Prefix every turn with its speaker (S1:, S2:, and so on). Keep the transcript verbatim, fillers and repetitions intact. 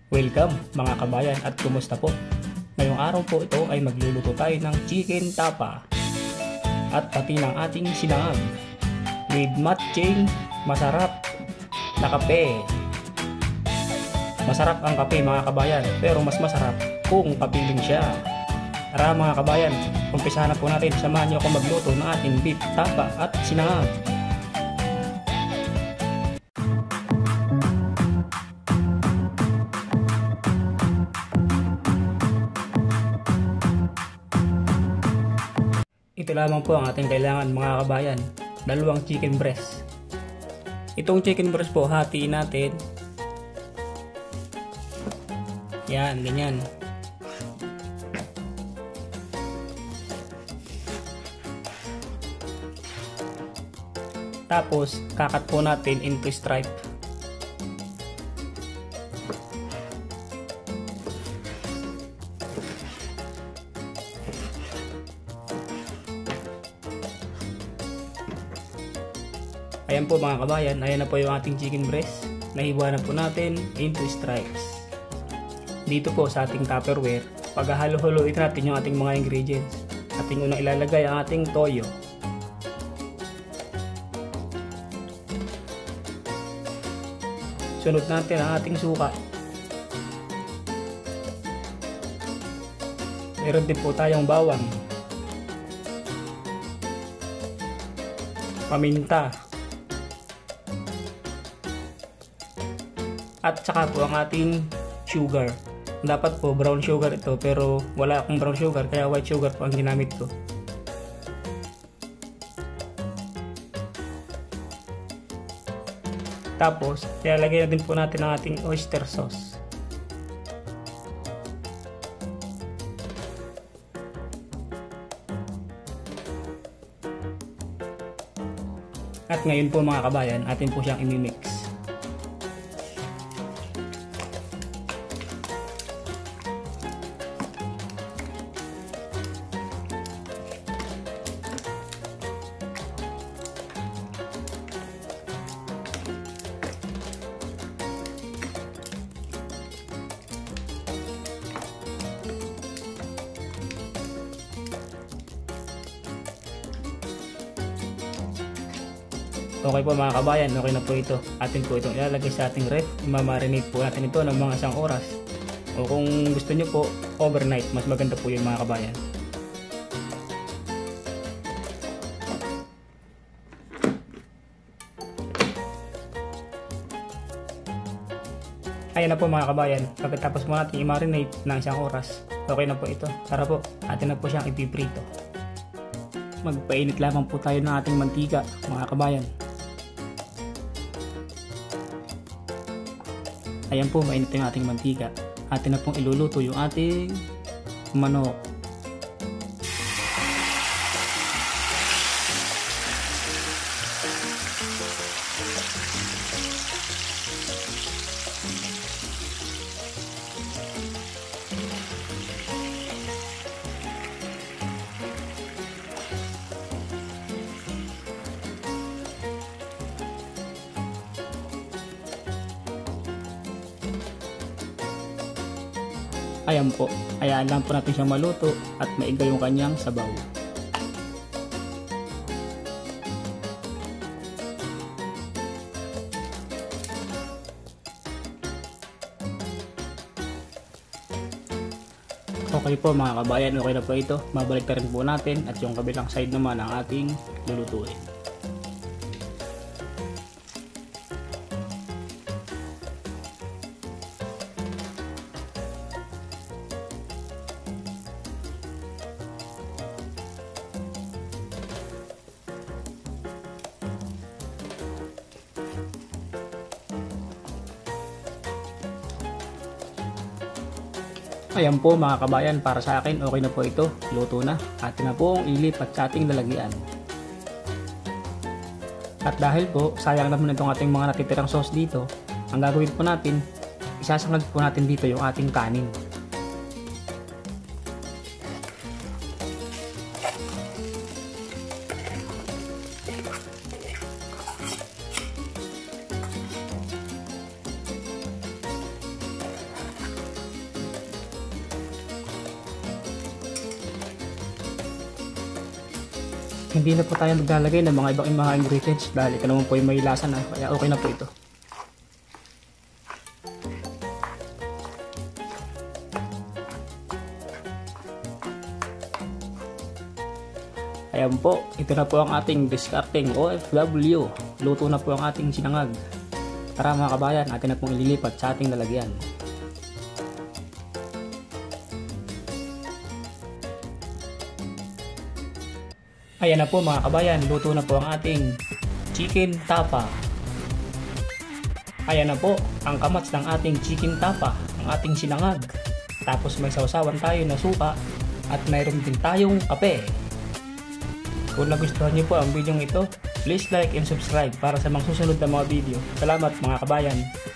S1: Welcome mga kabayan at kumusta po? Ngayong araw po ito ay magluluto tayo ng chicken tapa at pati ng ating sinangag with matching masarap na kape. Masarap ang kape mga kabayan, pero mas masarap kung kapiling siya. Tara mga kabayan, umpisahan na po natin. Samahan niyo ako magluto ng ating beef tapa at sinangag. Ito lamang po ang ating kailangan mga kabayan, dalawang chicken breast. Itong chicken breast po, hatiin natin. Yan, ganyan. Tapos, kakat po natin into stripe. Ayan po mga kabayan, ayan na po yung ating chicken breast. Nahiwa na po natin into stripes. Dito po sa ating Tupperware, paghahalo-haloin natin yung ating mga ingredients. Ating unang ilalagay ang ating toyo. Sunod natin ang ating suka. Meron din po tayong bawang, paminta, at saka po ang ating sugar. Dapat po brown sugar ito, pero wala akong brown sugar kaya white sugar po ang ginamit ko. Tapos ilalagay na din po natin ang ating oyster sauce. At ngayon po mga kabayan, atin po siyang imimix. Okay po mga kabayan, okay na po ito. Atin po itong ilalagay sa ating ref. Imamarinate po natin ito ng mga isang oras. O kung gusto nyo po, overnight. Mas maganda po yun mga kabayan. Ayan na po mga kabayan. Pagkatapos mo natin i-marinate ng isang oras, okay na po ito. Tara po, atin na po siyang ipiprito. Magpainit lamang po tayo ng ating mantika mga kabayan. Ayan po, mainit yung ating mantika. Atin na pong iluluto yung ating manok. Ayan po, hayaan lang po natin siyang maluto at maiga yung kanyang sabaw. Okay po mga kabayan, okay na po ito. Mabalik na rin po natin at yung kabilang side naman ang ating lulutuin. Ayan po mga kabayan, para sa akin okay na po ito, luto na. Atin na po ang ilipat sa ating lalagyan. At dahil po sayang naman itong ating mga natitirang sauce dito, ang gagawin po natin, isasangag po natin dito yung ating kanin. Hindi na po tayo maglalagay ng mga ibang mga ingredients dahil ito naman po yung may lasa na, kaya okay na po ito. Ayan po, ito na po ang ating discarding O F W. Luto na po ang ating sinangag. Tara mga kabayan, atin na pong ililipat sa ating lalagyan. Ayan na po mga kabayan, luto na po ang ating chicken tapa. Ayan na po ang kamats ng ating chicken tapa, ang ating sinangag. Tapos may sausawan tayo na suka at mayroon din tayong kape. Kung nagustuhan niyo po ang video ito, please like and subscribe para sa mga susunod na mga video. Salamat mga kabayan!